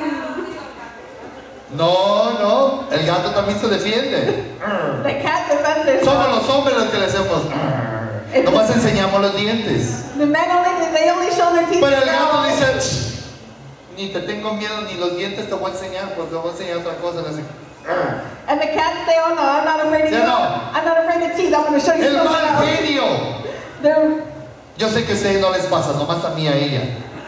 A: No, el gato también se defiende.
B: The cat defends herself.
A: Somos los hombres los que le hacemos. Nomás enseñamos los dientes.
B: The men they only show their teeth.
A: Pero el
B: to
A: gato
B: girls.
A: dice, "Shh, ni te tengo miedo ni los dientes te voy a enseñar, porque te voy a enseñar otra cosa. Le hace,
B: And the cat say, oh no, I'm not afraid of
A: ¿Sí o
B: you.
A: no?
B: I'm not afraid of teeth. I'm going to show you
A: El
B: something
A: mal
B: else."
A: genio.
B: They're-
A: Yo sé que a ustedes no les pasa, nomás a mí, a ella.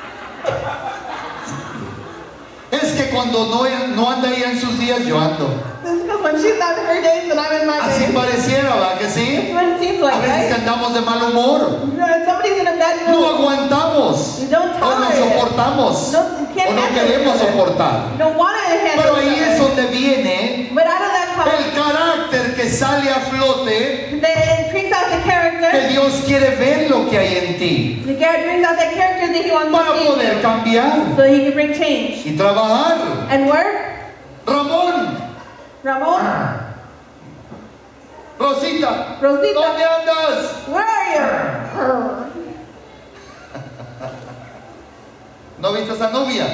A: Es que cuando no anda ella en sus días, yo ando.
B: This is because when she's not in her days and I'm in my
A: Así
B: days.
A: pareciera, ¿va? ¿Que sí?
B: That's what it seems
A: A
B: like,
A: veces que
B: right?
A: andamos de mal humor.
B: Somebody's in a bad
A: No
B: mood.
A: aguantamos.
B: You don't
A: O no
B: tolerate it.
A: soportamos.
B: No, you can't
A: O no
B: handle
A: queremos
B: it.
A: soportar.
B: You don't want to handle
A: Pero ahí
B: it.
A: es donde viene
B: But out of that
A: el
B: comes,
A: carácter que sale a flote,
B: it brings out the
A: que
B: character.
A: Dios quiere ver lo que hay en ti
B: The character brings out that character that he wants
A: para
B: to see
A: poder
B: in you,
A: cambiar
B: so he can bring change.
A: y trabajar.
B: And work,
A: Ramón,
B: Ramon,
A: Rosita,
B: Rosita,
A: ¿dónde andas?
B: where are you?
A: ¿No viste a esa novia?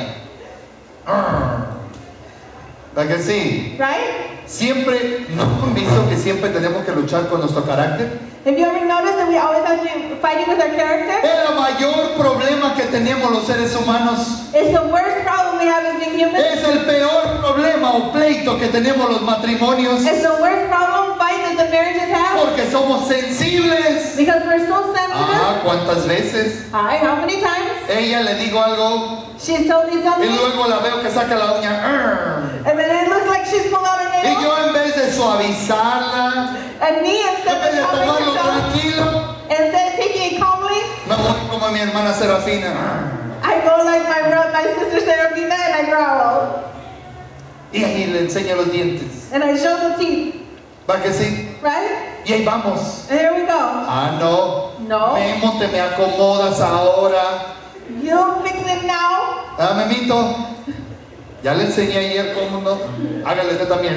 A: ¿La que sí?
B: Right?
A: Siempre, ¿no han visto que siempre tenemos que luchar con nuestro carácter?
B: Have you ever noticed that we always have to be fighting with our character?
A: El mayor problema que tenemos los seres humanos
B: It's the worst problem we have as being human.
A: es el peor problema o pleito que tenemos los matrimonios
B: It's the worst problem fight that the marriages have
A: porque somos sensibles.
B: because we're so sensitive.
A: Ah, ¿cuántas veces?
B: Hi, how many times?
A: Ella le digo algo
B: She's told me
A: y
B: something,
A: luego la veo que saca la uña.
B: and then it looks like she's pulled out a
A: Y
B: nail.
A: yo en vez de suavizarla,
B: And me,
A: en
B: instead
A: vez de
B: of calming
A: tomarlo
B: herself,
A: tranquilo,
B: instead of taking it calmly,
A: me voy como mi hermana Serafina.
B: I go like my sister Serafina and I growl.
A: Y ahí le enseño los dientes.
B: And I show the teeth,
A: ¿Va que sí?
B: right?
A: Y ahí vamos.
B: And here we go.
A: Ah, no.
B: No.
A: Memo, te me acomodas ahora.
B: You fix it now.
A: Ah, Memito. Ya le enseñé ayer cómo no. Hágale usted también.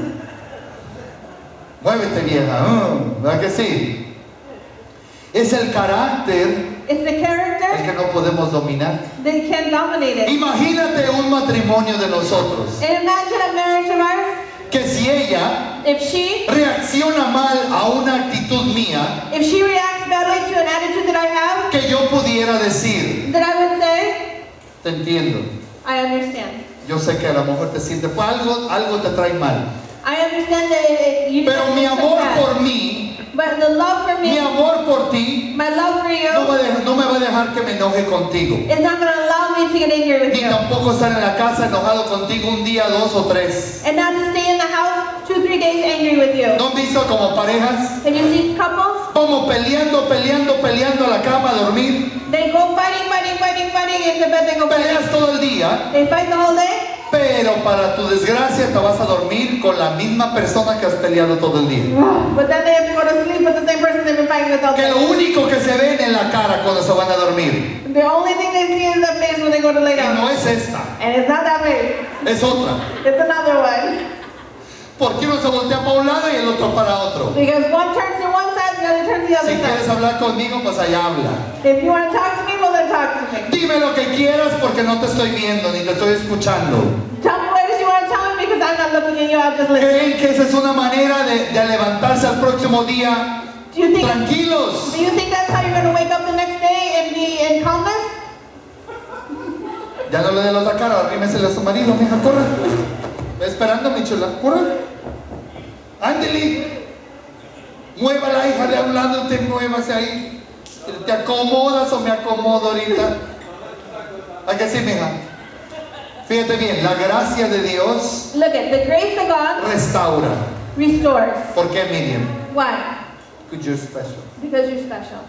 A: Muévete, vieja. ¿Verdad que sí? Es el carácter
B: It's the
A: el
B: character
A: que no podemos dominar.
B: that can't dominate it.
A: Imagínate un matrimonio de nosotros.
B: And imagine a marriage of ours,
A: Que si ella
B: if she
A: reacciona mal a una actitud mía,
B: reacts badly to an attitude that I have,
A: que yo pudiera decir,
B: that I would say,
A: te entiendo.
B: I understand.
A: Yo sé que a lo mejor te sientes, pues algo te trae mal.
B: I understand that you
A: Pero
B: don't
A: mi
B: feel
A: amor
B: bad.
A: por mí,
B: But the love for
A: mi
B: me,
A: amor por ti,
B: my love for you,
A: no me va a dejar que me enoje contigo.
B: is not going to allow me to get angry with
A: Ni
B: you.
A: tampoco estar en la casa enojado contigo un día, 2 o 3.
B: And not to stay in the house 2-3 days angry with you.
A: ¿No han visto como parejas?
B: Have you seen couples?
A: Como peleando a la cama a dormir.
B: They go fighting into bed, they go fighting.
A: Peleas todo el día,
B: They fight the whole day,
A: pero para tu desgracia te vas a dormir con la misma persona que has peleado todo el día.
B: but then they have to go to sleep with the same person they've been fighting with all
A: Que
B: day.
A: lo único que se ven en la cara cuando se van a dormir.
B: The only thing they see is that face when they go to lay
A: Y no
B: down.
A: es esta,
B: And it's not that face,
A: es otra.
B: it's another one.
A: Porque uno se voltea para un lado y el otro para otro.
B: Because one turns to one side, the other turns to the
A: Si
B: other
A: quieres
B: side.
A: hablar conmigo, pues allá habla.
B: If you want to talk to me, well then talk to me.
A: Dime lo que quieras porque no te estoy viendo ni te estoy escuchando.
B: Tell me what it is you want to tell me because I'm not looking at you, I'm just listening.
A: ¿Creen que esa es una manera de levantarse al próximo día
B: Do you think
A: tranquilos?
B: that's how you're going to wake up the next day and be in calmness?
A: Ya no le dé la otra cara, arrímesele a su marido, mija, corre. Esperando, mi chula. Corre. Ándele. Muévala, hija, de a un lado, te muevas ahí. ¿Te acomodas o me acomodo ahorita? ¿A que sí, mija? Fíjate bien, la gracia de Dios
B: Look at the grace of God
A: restaura.
B: restores.
A: ¿Por qué, Miriam?
B: Why?
A: Because you're special.
B: Because you're special.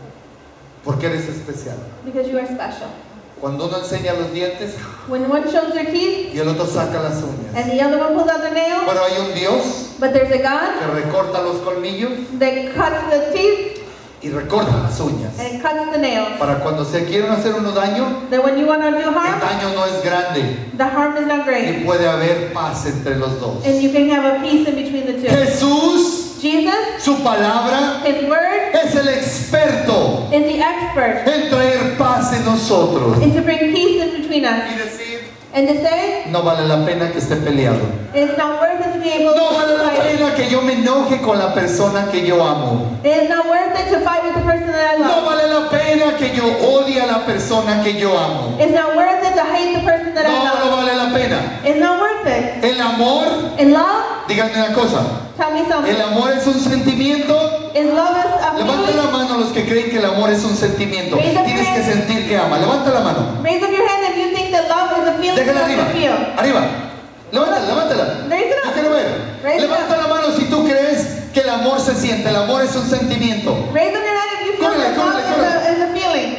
A: Porque eres especial.
B: Because you are special.
A: Cuando uno enseña los dientes
B: When one shows their teeth
A: y el otro saca las uñas.
B: and the other one pulls out their nails,
A: Pero hay un Dios
B: but there's a
A: que
B: God
A: recorta los colmillos
B: that cuts the teeth
A: y recorta las uñas.
B: and cuts the nails.
A: Para cuando se quieren hacer uno daño,
B: That when you want to do
A: el
B: harm,
A: daño no es grande
B: the harm is not
A: y
B: great.
A: puede haber paz entre los dos.
B: And you can have a peace in between the two.
A: Jesús,
B: Jesus,
A: su palabra,
B: His word,
A: es el experto
B: is the expert
A: en traer paz en nosotros.
B: and to bring peace in between
A: Y
B: us.
A: decir,
B: And to say,
A: no vale la pena que esté peleado.
B: it's not worth it to be able
A: No vale
B: to
A: la
B: fight.
A: pena que yo me enoje con la persona que yo amo.
B: It is not worth it to fight with the person that I
A: No
B: love.
A: vale la pena que yo odie a la persona que yo amo.
B: It's not worth it to hate the person that I
A: No, no
B: love.
A: vale la pena.
B: It's not worth it.
A: El amor,
B: In love,
A: díganme una cosa,
B: tell me something.
A: el amor es un sentimiento.
B: Is love a
A: Levanta
B: feeling?
A: la mano los que creen que el amor es un sentimiento.
B: Raise up
A: Tienes
B: your
A: que
B: hand.
A: sentir que ama. Levanta la mano.
B: Raise up your hand if you think that love is a feeling you
A: Déjala
B: have
A: arriba.
B: to feel.
A: Arriba. Levántala, levántala.
B: Raise it
A: Yo
B: up.
A: quiero ver.
B: Raise it
A: Levanta
B: up.
A: la mano si tú crees que el amor se siente. El amor es un sentimiento.
B: Raise up your hand if you feel
A: Córrele,
B: that love
A: córrele,
B: is a feeling.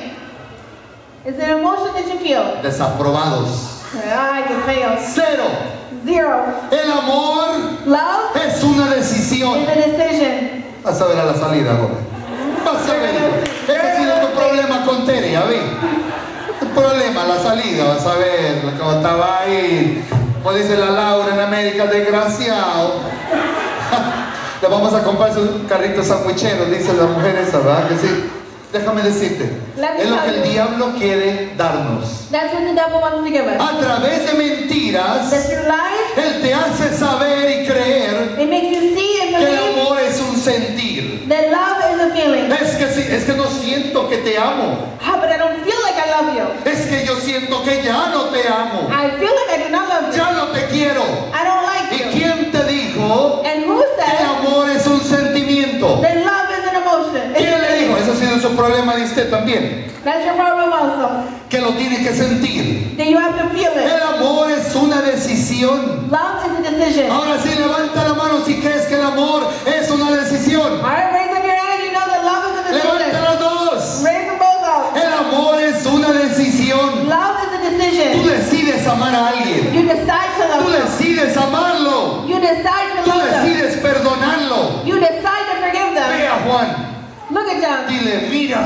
B: It's an emotion that you feel.
A: Desaprobados.
B: You failed.
A: 0.
B: 0.
A: El amor
B: Love
A: es una decisión.
B: is a decision.
A: Vas a ver a la salida, joven. Vas a ver. Ese ha sido tu problema con Tere, ya vi. Tu problema, la salida, vas a ver cómo estaba ahí. Como dice la Laura en América, desgraciado. Le vamos a comprar sus carritos sandwicheros, dice la mujer esa, ¿verdad? Que sí. Déjame decirte, es lo que el diablo quiere darnos.
B: That's what the devil wants to give us.
A: A través de mentiras,
B: That through lies,
A: él te hace saber y creer
B: it makes you see and
A: que el
B: believe
A: amor es un sentir.
B: that love is a feeling.
A: Es que sí, es que no siento que te amo.
B: Ah, but I don't feel like I love you.
A: Es que yo siento que ya no te amo.
B: I feel like I do not love you.
A: Ya no te quiero.
B: I don't like
A: ¿Y
B: you.
A: quién te dijo
B: And who
A: que el
B: said
A: amor es un sentimiento?
B: that love is an emotion?
A: ¿Quién le dijo? Eso ha sido su problema de usted también.
B: That's your problem also.
A: Que lo tiene que sentir.
B: That you have to feel it.
A: El amor es una decisión.
B: Love is a decision.
A: Ahora sí, levanta la mano si crees que el amor es una decisión.
B: Alright, raise up your hand if you know that love is a
A: Levanta
B: decision.
A: las dos.
B: Raise them both up.
A: El amor es una decisión.
B: Love is a
A: Tú
B: decision.
A: decides amar a alguien.
B: You decide to
A: Tú
B: love them.
A: decides amarlo.
B: You decide to
A: Tú
B: love them.
A: decides perdonarlo.
B: You decide to forgive them.
A: Ve a Juan.
B: Look at John.
A: Dile, mira.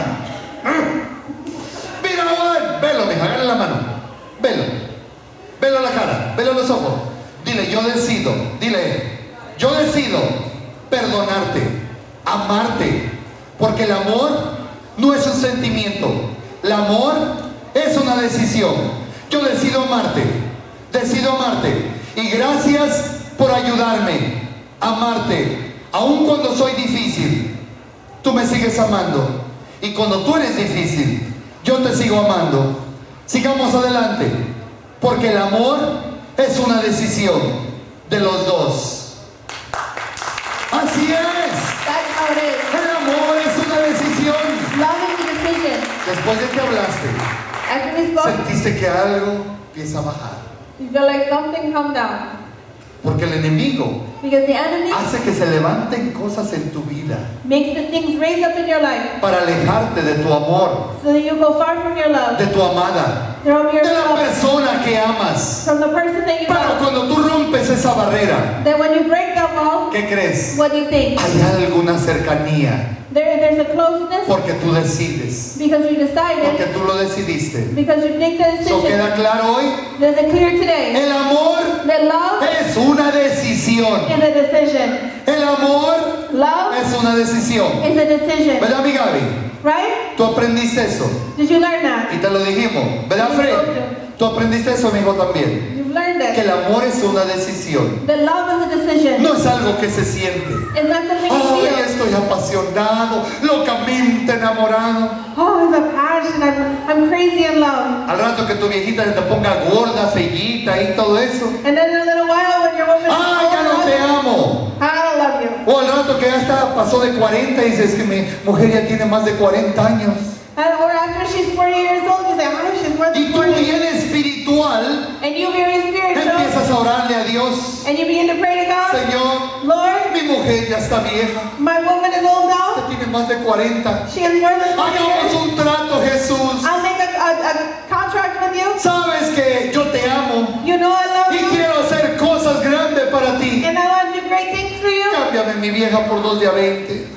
A: Mira, Juan. Velo, mija, agarra la mano. Velo. Velo a la cara. Velo a los ojos. Dile, yo decido. Dile, yo decido perdonarte, amarte. Porque el amor no es un sentimiento. El amor es una decisión. Yo decido amarte. Decido amarte. Y gracias por ayudarme a amarte. Aun cuando soy difícil, tú me sigues amando. Y cuando tú eres difícil, yo te sigo amando. Sigamos adelante. Porque el amor es una decisión de los dos. Así es.
B: That's how it is.
A: El amor es una decisión.
B: Love is a decision.
A: Después de que hablaste,
B: After we spoke,
A: sentiste que algo empieza a bajar.
B: you feel like something come down.
A: Porque el enemigo
B: Because the enemy
A: hace que se levanten cosas en tu vida
B: makes the things raise up in your life
A: para alejarte de tu amor,
B: so that you go far from your love,
A: de tu amada,
B: from your
A: de la
B: love,
A: persona que amas.
B: from the person that you
A: Pero
B: love.
A: cuando tú rompes esa barrera,
B: Then when you break that wall,
A: ¿qué crees?
B: what do you think?
A: Hay alguna cercanía
B: There's a closeness
A: porque tú decides,
B: because you
A: porque
B: decided,
A: tú lo decidiste.
B: because you make the
A: ¿Eso
B: decision.
A: queda claro hoy?
B: Does it clear today
A: El amor
B: that love
A: es una decisión.
B: is a decision?
A: El amor
B: Love
A: es una decisión.
B: is a decision.
A: ¿Verdad, mi Gaby?
B: Right?
A: Tú aprendiste eso
B: Did you learn that?
A: y te lo dijimos, ¿verdad, Fred? Tú aprendiste eso, mi hijo, también.
B: You've learned
A: Que
B: it.
A: el amor es una decisión.
B: That love is a decision.
A: No es algo que se siente.
B: It's not something you
A: Ay,
B: feel.
A: estoy apasionado, locamente enamorado.
B: Oh, it's a passion. I'm crazy in love.
A: Al rato que tu viejita se te ponga gorda, fellita y todo eso.
B: And then in a little while when your woman
A: Ah, ya no te amo.
B: I don't love you.
A: O al rato que ya está, pasó de 40 y dices que mi mujer ya tiene más de 40 años.
B: Or after she's 40 years old, you say, oh, she's more
A: Y
B: than
A: tú
B: 40.
A: bien espiritual
B: And you very spiritual.
A: empiezas a orarle a Dios.
B: And you begin to pray to God.
A: Señor,
B: Lord,
A: mi mujer ya está vieja,
B: my woman is old
A: ya
B: now.
A: tiene más de 40.
B: She has more than 40
A: Hagamos
B: years.
A: un trato, Jesús.
B: I'll make a contract with you.
A: Sabes que yo te amo
B: You know I love
A: y
B: you.
A: quiero hacer cosas grandes para ti.
B: And I want to do great things for you.
A: Cámbiame mi vieja por 2 de a 20.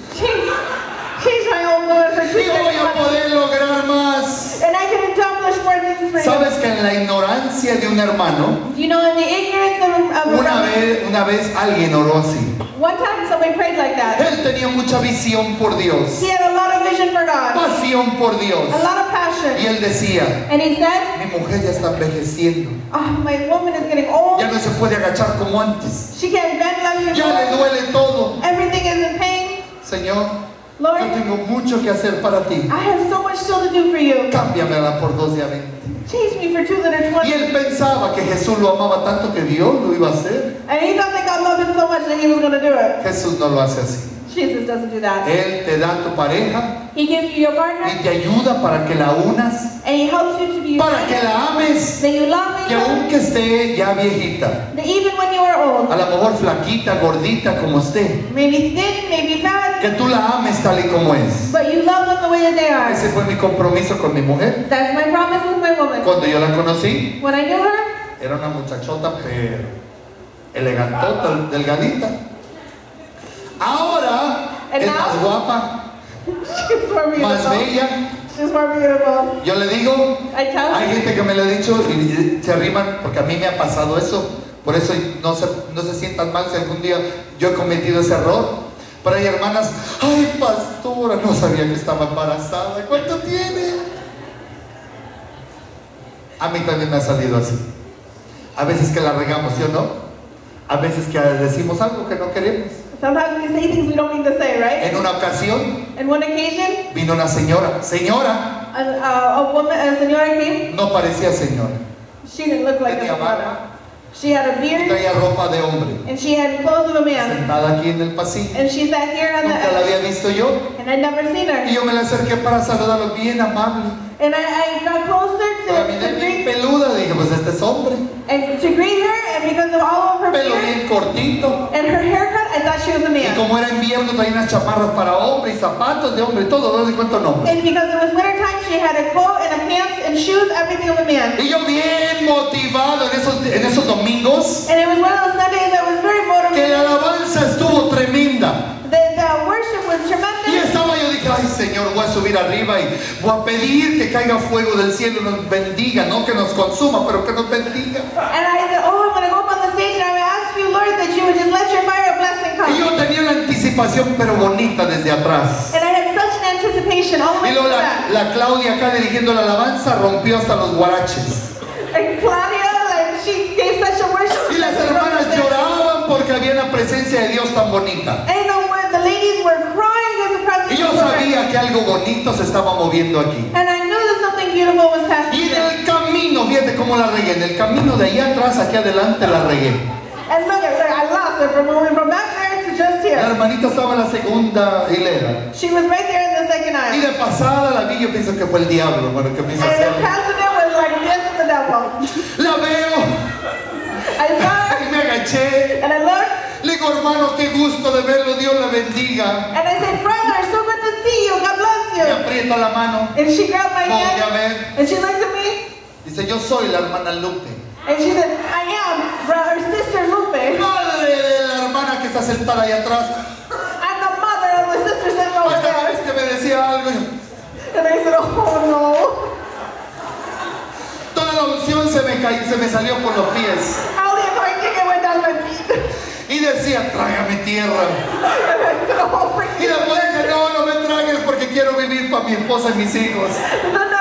B: She's my old woman for
A: Y voy a
B: 2
A: poder lograr más.
B: And I can accomplish more things for you.
A: Sabes que en la ignorancia de un hermano,
B: You know, in the ignorance of
A: una vez alguien oró así.
B: one time somebody prayed like that.
A: Él tenía mucha visión por Dios,
B: He had a lot of vision for God.
A: pasión por Dios.
B: A lot of
A: Y
B: passion.
A: él decía,
B: And he said,
A: mi mujer ya está envejeciendo.
B: oh, my woman is getting old.
A: Ya no se puede agachar como antes.
B: She can't bend like
A: Ya le
B: before.
A: duele todo.
B: Everything is in pain.
A: Señor,
B: Lord,
A: yo tengo mucho que hacer para ti.
B: I have so much still to do for you.
A: Cámbiamela por 2 de a 20.
B: Change me for 2 that are
A: Y
B: 20.
A: él pensaba que Jesús lo amaba tanto que Dios lo iba a hacer.
B: And he thought that God loved him so much that he was going to do it.
A: Jesús no lo hace así.
B: Jesus doesn't do that.
A: Él te da tu pareja
B: He gives you your
A: y
B: partner,
A: te ayuda para que la unas,
B: and he helps you to be
A: para que
B: united,
A: la ames,
B: that you love
A: que
B: each other,
A: aunque esté ya viejita,
B: that even when you are old,
A: a lo mejor flaquita, gordita como esté,
B: maybe thin, maybe fat,
A: que tú la ames tal y como es.
B: but you love them the way that they are.
A: Ese fue mi compromiso con mi mujer.
B: That's my promise with my woman.
A: Cuando yo la conocí,
B: When I knew her,
A: era una muchachota, pero elegantota, delgadita. Ahora
B: And
A: es
B: now?
A: más guapa,
B: she's more
A: más
B: beautiful.
A: bella.
B: She's more beautiful.
A: Yo le digo,
B: I tell
A: hay
B: her,
A: gente que me lo ha dicho y se arriman porque a mí me ha pasado eso. Por eso no se sientan mal si algún día yo he cometido ese error. Pero hay hermanas, ay pastora, no sabía que estaba embarazada. ¿Cuánto tiene? A mí también me ha salido así. A veces que la regamos, ¿sí o no? A veces que decimos algo que no queremos.
B: sometimes we say things we don't mean to say, right?
A: En una ocasión
B: In one occasion,
A: vino una señora. Señora,
B: a woman, a senora came.
A: no parecía señora.
B: She didn't look like a
A: Tenía
B: senora.
A: barba
B: She had a
A: y
B: beard,
A: traía ropa de hombre.
B: and she had clothes of a man.
A: Sentada aquí en el pasillo.
B: And she sat here on
A: Nunca la
B: the,
A: había visto yo.
B: and I'd never seen
A: Y
B: her.
A: yo me la acerqué para saludarlo bien amable.
B: And I got closer
A: Pero
B: to
A: miré bien
B: greet,
A: peluda. Dije, pues este es hombre.
B: and to greet her, and because of all of her
A: Pelo
B: beard
A: bien cortito.
B: and her haircut, I thought she was a
A: Y
B: man.
A: como era invierno, traía unas chamarras para hombre y zapatos de hombre. Todo, no sé cuánto nombre.
B: And because it was wintertime, she had a coat and a pants and shoes, everything of a man.
A: Y yo bien motivado en esos domingos.
B: And it was one of those Sundays that was very
A: Que la
B: motivating.
A: alabanza estuvo tremenda.
B: The worship was
A: Y
B: tremendous.
A: estaba yo, dije, ay Señor, voy a subir arriba y voy a pedir que caiga fuego del cielo y nos bendiga, no que nos consuma, pero que nos bendiga.
B: And I said, oh, I'm going to go up on the stage and I'm going to ask you, Lord, that you would just let your fire of blessing
A: Y
B: come.
A: yo tenía una anticipación, pero bonita desde atrás.
B: And I had such an anticipation all the
A: Y
B: way
A: luego
B: to that.
A: la Claudia acá dirigiendo la alabanza rompió hasta los guaraches.
B: And Claudia, like, she gave such a worship.
A: Y las hermanas lloraban porque había una presencia de Dios tan bonita.
B: And the ladies were crying as the
A: Y
B: presence
A: yo
B: of the Lord.
A: sabía que algo bonito se estaba moviendo aquí.
B: And I knew that something beautiful was passing
A: Y en
B: through.
A: el camino, fíjate cómo la regué, en el camino de allá atrás, aquí adelante la regué.
B: And look, I lost her from moving from back there to just
A: La
B: here.
A: hermanita estaba en la segunda hilera.
B: She was right there in the second
A: Y
B: aisle.
A: de pasada la vi, yo pienso que fue el diablo, bueno, que me hizo
B: And the
A: hacerlo.
B: president was like, this is the devil.
A: La veo
B: I saw
A: y
B: her,
A: me agaché.
B: and I looked,
A: Le digo, hermano, qué gusto de verlo, Dios la bendiga.
B: and I said, brother, so good to see you. God bless
A: Me
B: you.
A: aprieta la mano,
B: And she grabbed my
A: voltea a
B: hand,
A: ver.
B: and she looked at me,
A: Dice, yo soy la hermana Lupe.
B: and she said, I am her sister Lupe.
A: Madre de la hermana que está sentada ahí atrás.
B: I'm the mother of the sister sitting over
A: Y cada vez
B: there.
A: que me decía algo,
B: And I said, oh no.
A: toda la unción se me salió por los pies.
B: All the anointing went down my feet.
A: Y decía, trágame tierra.
B: And I said, oh, bring
A: Y
B: me
A: después
B: the
A: dice, no me tragues porque quiero vivir para mi esposa y mis hijos.
D: No, no,